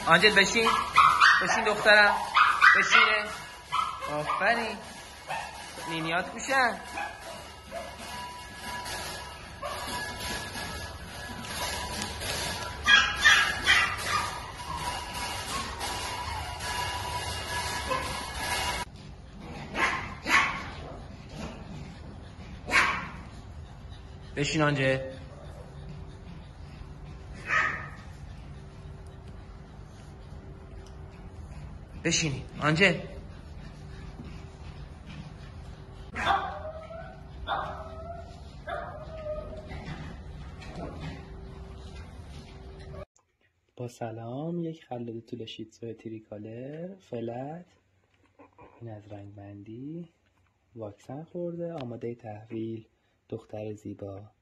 آنجل بشین دخترم، بشینه. آفرین، نینیات گوشن. بشین آنجل. بشینی آنجل. با سلام، یک خلاد طول شیتزو تریکالر فلت، این از رنگ بندی، واکسن خورده، آماده تحویل. دختر زیبا.